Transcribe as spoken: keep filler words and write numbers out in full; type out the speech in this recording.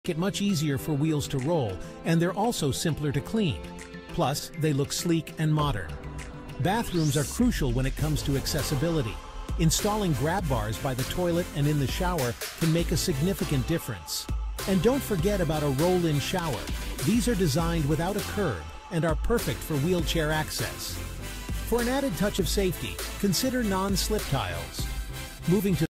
it much easier for wheels to roll, and they're also simpler to clean. Plus, they look sleek and modern. Bathrooms are crucial when it comes to accessibility. Installing grab bars by the toilet and in the shower can make a significant difference. And don't forget about a roll-in shower. These are designed without a curb and are perfect for wheelchair access. For an added touch of safety, consider non-slip tiles. Moving to